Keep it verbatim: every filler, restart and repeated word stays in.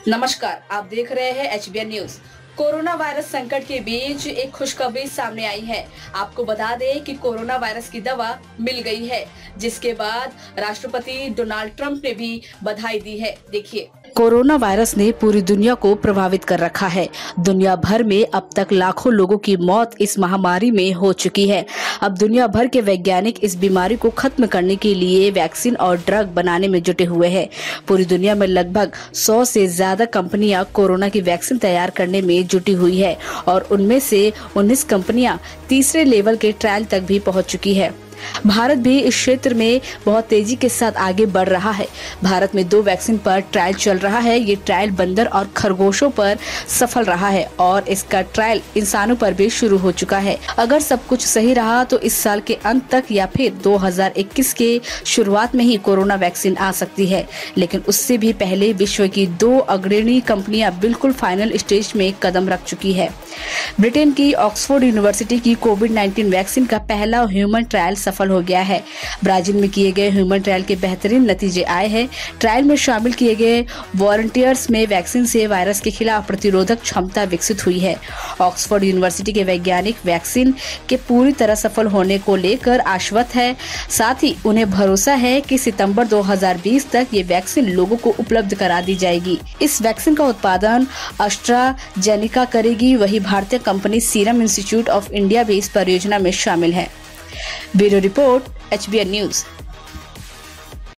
नमस्कार, आप देख रहे हैं H B N news. Corona virus संकट के बीच एक खुशखबरी सामने आई है। आपको बता दें कि कोरोना वायरस की दवा मिल गई है, जिसके बाद राष्ट्रपति डोनाल्ड ट्रंप ने भी बधाई दी है। देखिए, कोरोना वायरस ने पूरी दुनिया को प्रभावित कर रखा है। दुनिया भर में अब तक लाखों लोगों की मौत इस महामारी में हो चुकी है। अब दुनिया भर के वैज्ञानिक इस बीमारी को खत्म करने के लिए वैक्सीन और ड्रग बनाने में जुटे हुए हैं। पूरी दुनिया में लगभग सौ से ज्यादा कंपनियां कोरोना की वैक्सीन तैयार करने में जुटी हुई है और उनमें से उन्नीस कंपनियां तीसरे लेवल के ट्रायल तक भी पहुंच चुकी है। भारत भी इस क्षेत्र में बहुत तेजी के साथ आगे बढ़ रहा है। भारत में दो वैक्सीन पर ट्रायल चल रहा है। ये ट्रायल बंदर और खरगोशों पर सफल रहा है और इसका ट्रायल इंसानों पर भी शुरू हो चुका है। अगर सब कुछ सही रहा तो इस साल के अंत तक या फिर दो हज़ार इक्कीस के शुरुआत में ही कोरोना वैक्सीन आ सकती है, लेकिन उससे भी पहले विश्व की दो अग्रणी कंपनियां बिल्कुल फाइनल स्टेज में कदम रख चुकी है। ब्रिटेन की ऑक्सफोर्ड यूनिवर्सिटी की कोविड नाइन्टीन वैक्सीन का पहला ह्यूमन ट्रायल सफल हो गया है। ब्राजील में किए गए ह्यूमन ट्रायल के बेहतरीन नतीजे आए हैं। ट्रायल में शामिल किए गए वॉलंटियर्स में वैक्सीन से वायरस के खिलाफ प्रतिरोधक क्षमता विकसित हुई है। ऑक्सफोर्ड यूनिवर्सिटी के वैज्ञानिक वैक्सीन के पूरी तरह सफल होने को लेकर आश्वस्त है। साथ ही उन्हें भरोसा है कि सितंबर दो हज़ार बीस तक ये वैक्सीन लोगों को उपलब्ध करा दी जाएगी। इस वैक्सीन का उत्पादन एस्ट्राजेनेका करेगी। वही भारतीय company Serum Institute of India भी इस परियोजना में शामिल है। Bureau report, H B N news.